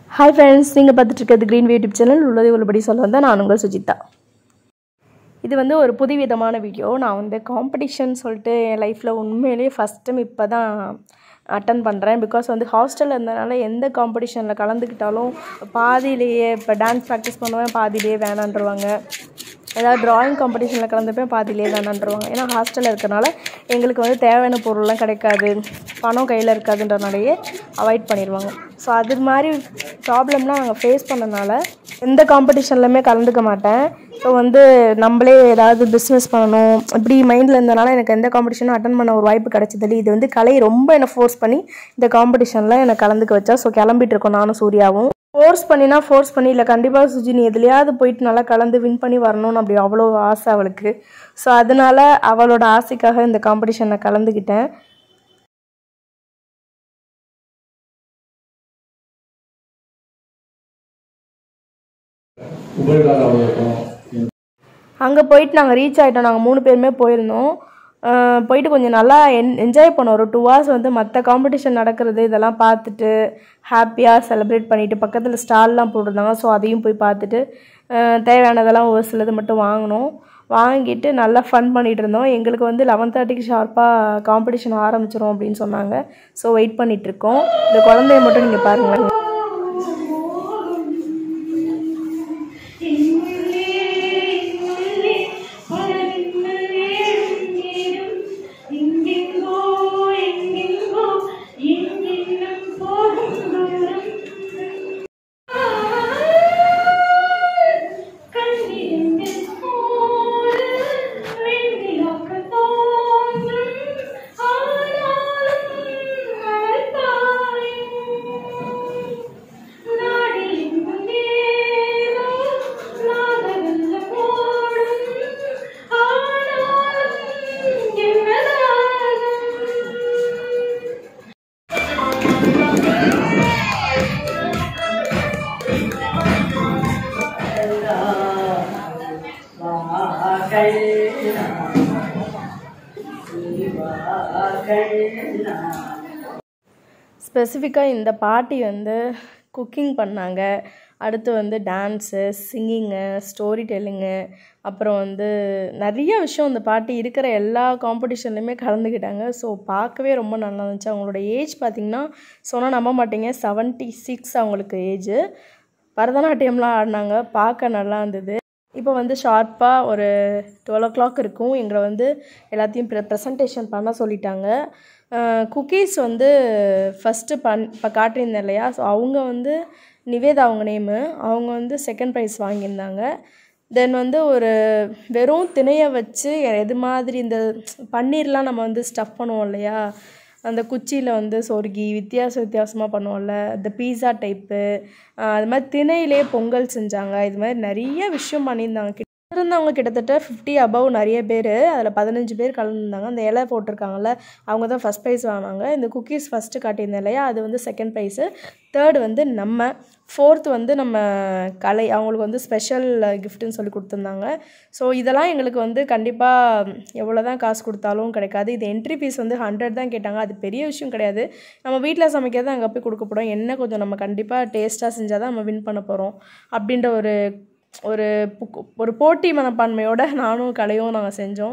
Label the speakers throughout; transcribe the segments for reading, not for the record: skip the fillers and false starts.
Speaker 1: Hi friends, நீங்கள் பார்த்துட்டு இருக்கிறது greenway YouTube channel உள்ளதை உள்ளபடி சொல்ல வந்தா நான் உங்கள் சுஜிதா. இது வந்து ஒரு புதுவிதமான வீடியோ. நான் வந்து காம்படிஷன் சொல்லிட்டு என் லைஃப்ல உண்மையிலேயே ஃபர்ஸ்ட் டைம் இப்போதான் அட்டெண்ட் பண்ணுறேன். பிகாஸ் வந்து ஹாஸ்டலில் இருந்தனால எந்த காம்படிஷனில் கலந்துக்கிட்டாலும் பாதியிலேயே இப்போ டான்ஸ் ப்ராக்டிஸ் பண்ணுவேன், பாதியிலேயே வேணான்றுவாங்க. ஏதாவது ட்ராயிங் காம்படிஷனில் கலந்துப்பேன், பாதியிலேயே வேணான்றுவாங்க. ஏன்னா ஹாஸ்டலில் இருக்கிறனால எங்களுக்கு வந்து தேவையான பொருள்லாம் கிடைக்காது, பணம் கையில் இருக்காதுன்றனாலேயே அவாய்ட் பண்ணிடுவாங்க. ஸோ அது மாதிரி ப்ராப்ளம்லாம் நாங்கள் ஃபேஸ் பண்ணனால எந்த காம்படிஷன்லையுமே கலந்துக்க மாட்டேன். ஸோ வந்து நம்மளே ஏதாவது பிஸ்னஸ் பண்ணணும் இப்படி மைண்டில் இருந்தனால எனக்கு எந்த காம்படிஷனும் அட்டன் பண்ண ஒரு வாய்ப்பு கிடைச்சதில்லை. இது வந்து கலை ரொம்ப என்னை ஃபோர்ஸ் பண்ணி இந்த காம்படிஷனில் என்னை கலந்துக்க வச்சா. ஸோ கிளம்பிட்டு இருக்கோம் நானும் சூர்யாவும். ஃபோர்ஸ் பண்ணி இல்லை கண்டிப்பாக சுஜி நீ எதுலையாவது போயிட்டு நல்லா கலந்து வின் பண்ணி வரணும்னு அப்படி அவ்வளோ ஆசை அவளுக்கு. ஸோ அதனால அவளோட ஆசைக்காக இந்த காம்படிஷனில் கலந்துக்கிட்டேன். அங்கே போயிட்டு நாங்கள் ரீச் ஆகிட்டோம். நாங்கள் 3 பேருமே போயிருந்தோம். போயிட்டு கொஞ்சம் நல்லா என்ஜாய் பண்ணோம். ஒரு 2 hours வந்து மற்ற காம்படிஷன் நடக்கிறது இதெல்லாம் பார்த்துட்டு ஹாப்பியாக செலிப்ரேட் பண்ணிவிட்டு பக்கத்தில் ஸ்டால்லாம் போட்டிருந்தாங்க. ஸோ அதையும் போய் பார்த்துட்டு தேவையானதெல்லாம் ஒரு சிலது மட்டும் வாங்கிட்டு நல்லா ஃபன் பண்ணிகிட்டு இருந்தோம். எங்களுக்கு வந்து 11:30க்கு ஷார்ப்பாக காம்படிஷன் ஆரம்பிச்சிடும் அப்படின்னு சொன்னாங்க. ஸோ வெயிட் பண்ணிகிட்ருக்கோம். இந்த குழந்தைய மட்டும் நீங்கள் பாருங்களேன். ஸ்பெசிஃபிக்காக இந்த பாட்டி வந்து குக்கிங் பண்ணாங்க. அடுத்து வந்து டான்ஸு, சிங்கிங்கு, ஸ்டோரி டெல்லிங்கு, அப்புறம் வந்து நிறைய விஷயம் இந்த பாட்டி இருக்கிற எல்லா காம்படிஷன்லையுமே கலந்துக்கிட்டாங்க. ஸோ பார்க்கவே ரொம்ப நல்லா இருந்துச்சு. அவங்களோட ஏஜ் பார்த்திங்கன்னா சொன்னால் நம்ப மாட்டீங்க, 76 அவங்களுக்கு ஏஜ். பரதநாட்டியம்லாம் ஆடினாங்க, பார்க்க நல்லா இருந்தது. இப்போ வந்து ஷார்ப்பாக ஒரு 12 o'clock இருக்கும். எங்களை வந்து எல்லாத்தையும் ப்ரெசன்டேஷன் பண்ண சொல்லிட்டாங்க. குக்கீஸ் வந்து ஃபஸ்ட்டு இப்போ காட்டியிருந்தேன் இல்லையா, ஸோ அவங்க வந்து நிவேதா அவங்க நேமு, அவங்க வந்து 2nd prize வாங்கியிருந்தாங்க. தென் வந்து ஒரு வெறும் திணையை வச்சு எது மாதிரி இந்த பன்னீர்லாம் நம்ம வந்து ஸ்டஃப் பண்ணுவோம் இல்லையா, அந்த குச்சியில் வந்து சொருகி வித்தியாசமாக பண்ணுவோம்ல, இந்த பீஸா டைப்பு, அது மாதிரி திணையிலே பொங்கல் செஞ்சாங்க. இது மாதிரி நிறைய விஷயம் பண்ணியிருந்தாங்க. இருந்தவங்க கிட்டத்தட்ட 50 above நிறைய பேர், அதில் 15 பேர் கலந்துருந்தாங்க. அந்த இலை போட்டிருக்காங்கல்ல அவங்க தான் ஃபஸ்ட் ப்ரைஸ் வாங்கினாங்க. இந்த குக்கீஸ் ஃபஸ்ட்டு காட்டியிருந்தேன் இல்லையா, அது வந்து 2nd prize, 3rd வந்து நம்ம, 4th வந்து நம்ம கலை, அவங்களுக்கு வந்து ஸ்பெஷல் கிஃப்ட்டுன்னு சொல்லி கொடுத்துருந்தாங்க. ஸோ இதெல்லாம் எங்களுக்கு வந்து கண்டிப்பாக எவ்வளோ தான் காசு கொடுத்தாலும் கிடைக்காது. இது என்ட்ரி ஃபீஸ் வந்து 100 தான் கேட்டாங்க. அது பெரிய விஷயம் கிடையாது. நம்ம வீட்டில் சமைக்கிறது அங்கே போய் கொடுக்க போகிறோம். என்ன கொஞ்சம் நம்ம கண்டிப்பாக டேஸ்ட்டாக செஞ்சால் தான் நம்ம வின் பண்ண போகிறோம் அப்படின்ற ஒரு போட்டி மனப்பான்மையோட நானும் கலையும் நாங்கள் செஞ்சோம்.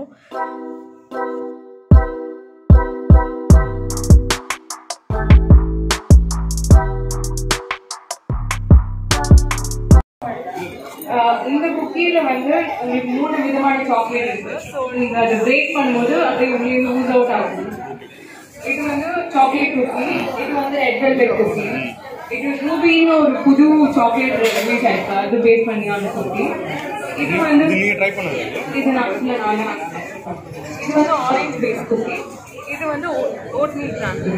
Speaker 2: இந்த குக்கீல வந்து உங்களுக்கு 3 விதமான சாக்லேட் இருக்கு. ஸோ நீங்க அதை பிரேக் பண்ணும்போது அப்படியே உங்களுக்கு லூஸ் அவுட் ஆகும். இது வந்து சாக்லேட் குக்கி, இது வந்து ரெட் வெல்வெட் குக்கி, இது ரூபின்னு ஒரு புது சாக்லேட் ரிலீஸ் ஆயிருக்கு, அது பேஸ் பண்ணி அந்த குக்கி. இது வந்து இது நட்ஸ்ல இது வந்து ஆரஞ்சு பேஸ் குக்கி, இது வந்து ஓட்மீல் கிரான்பெரி.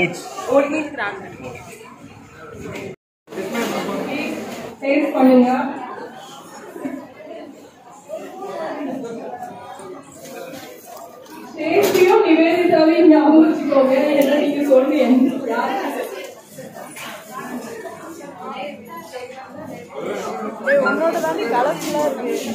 Speaker 2: டேஸ்ட் பண்ணுங்க. டேஸ்டியும் நிவேதிதாவையும் ஞாபகம் வச்சுக்கோங்க. என்ன நீங்க சொல்றீங்க
Speaker 1: உன்னோட தாண்டி கலர்ஃபுல்லாக இருக்கு.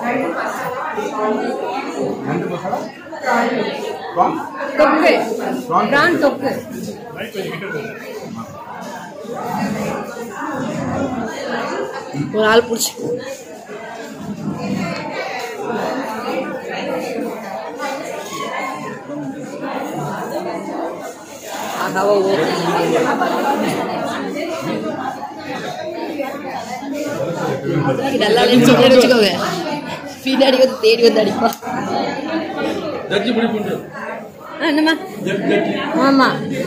Speaker 3: ஒரு ஆள் பிடிச்சி நல்லா வச்சுக்கோங்க பின்னாடி வந்து தேடி வந்து அடிப்பா என்னம்மா ஆமா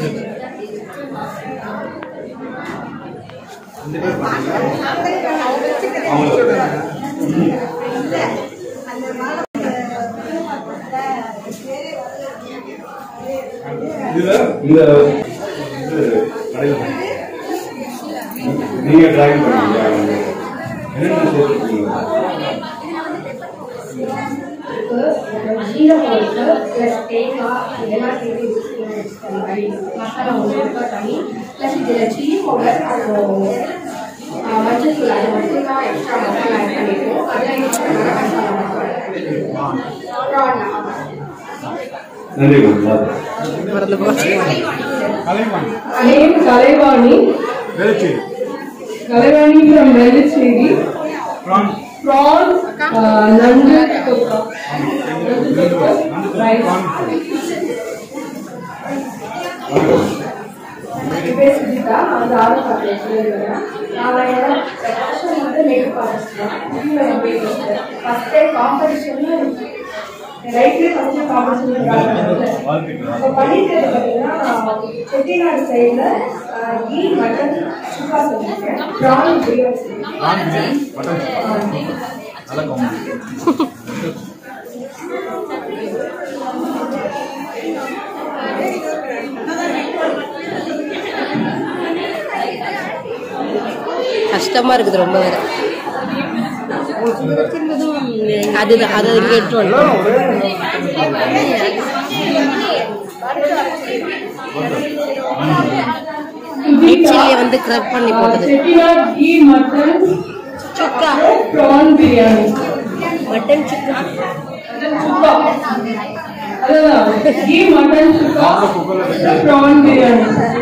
Speaker 4: நீங்க டிராயிங் பண்ணுவீங்க என்னென்ன சேர்த்துருக்கீங்க
Speaker 5: மசாலா தனி ப்ளஸ் இதில் சில்லி பவுடர் அப்புறம் மஞ்சள் அது மட்டும் தான் எக்ஸ்ட்ரா மசாலா ஆட் பண்ணியிருக்கோம். அதில் எக்ஸ்ட்ரா மசாலா
Speaker 4: நன்றி.
Speaker 2: Kalaivani from Vellicheri. Prawns, நண்டு rice. Basically, அந்த ஆர்டர் நான் வந்து மேக்கப் ஆர்டிஸ்ட் ஃபர்ஸ்ட் டைம் காம்படிஷன்ல ரைட்லேயே ஃபர்ஸ்ட் காம்படிஷன் இப்போ பண்ணிட்டு பார்த்தீங்கன்னா செட்டிநாடு சைடில் கீ மட்டன் சுக்கா செஞ்சுருக்கேன். ப்ரான் பிரியாணி
Speaker 3: கஷ்டமா இருக்குது ரொம்ப வேற அதுதான் அதை கேட்டோம் சில்லியை வந்து கிரப் பண்ணி போட்டது
Speaker 2: ghee mutton
Speaker 3: sukka
Speaker 2: prawn biryani
Speaker 3: mutton sukka
Speaker 2: sukka அதுதான் கீ மட்டன் சுக்கா ப்ரான் பிரியாணி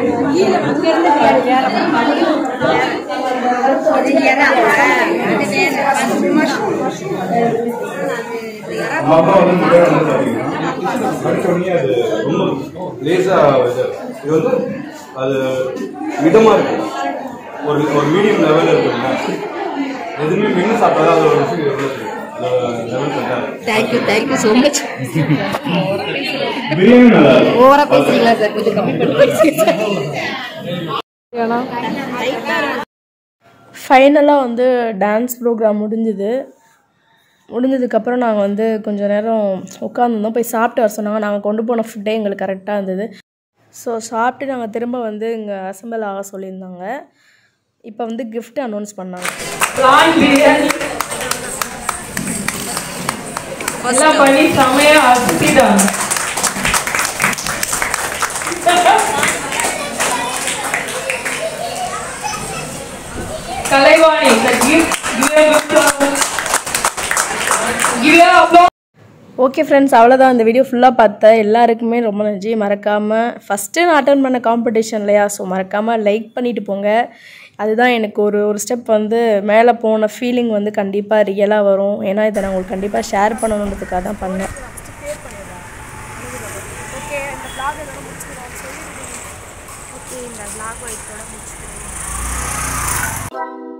Speaker 4: படிச்சோடனே அது ரொம்ப லேசா இது வந்து அது மிதமா இருக்கு. ஒரு மீடியம் லெவல் இருக்குங்க. எதுவுமே மென்னு சாப்பிட்டா அது ஒரு
Speaker 3: தேங்க்யூ ஸோ மச்.
Speaker 4: பிரியாணி நல்லா இருக்கும்.
Speaker 3: ஓவரா பேசுறீங்களா சார்? கொஞ்சம் கம்மி பண்ணுங்க.
Speaker 1: ஃபைனலாக வந்து டான்ஸ் ப்ரோக்ராம் முடிஞ்சதுக்கப்புறம் நாங்கள் வந்து கொஞ்சம் நேரம் உட்காந்துருந்தோம். போய் சாப்பிட்டு வர சொன்னாங்க. நாங்கள் கொண்டு போன ஃபுட்டே எங்களுக்கு கரெக்டாக இருந்தது. ஸோ சாப்பிட்டு நாங்கள் திரும்ப வந்து இங்கே அசம்பிள் ஆக சொல்லியிருந்தாங்க. இப்போ வந்து கிஃப்ட் அனௌன்ஸ் பண்ணாங்க.
Speaker 2: எல்லாம் பண்ணி செமையா அசத்திட்டாங்க. கலைவாணி
Speaker 1: ஓகே ஃப்ரெண்ட்ஸ், அவ்வளோதான். இந்த வீடியோ ஃபுல்லாக பார்த்தேன். எல்லாருக்குமே ரொம்ப நன்றி. மறக்காமல் ஃபஸ்ட்டு நான் அட்டன் பண்ண காம்படிஷன் இல்லையா, ஸோ மறக்காமல் லைக் பண்ணிவிட்டு போங்க. அதுதான் எனக்கு ஒரு ஸ்டெப் வந்து மேலே போன ஃபீலிங் வந்து கண்டிப்பாக ரியலாக வரும். ஏன்னா இதை நான் உங்களுக்கு கண்டிப்பாக ஷேர் பண்ணணுன்றதுக்காக தான் பண்ணேன்.
Speaker 6: ஓகே, இந்த vlog இதோட முடிச்சுக்கிறோம். சொல்லிடுங்க. ஓகே, இந்த vlog இதோட முடிச்சுக்கிறேன்.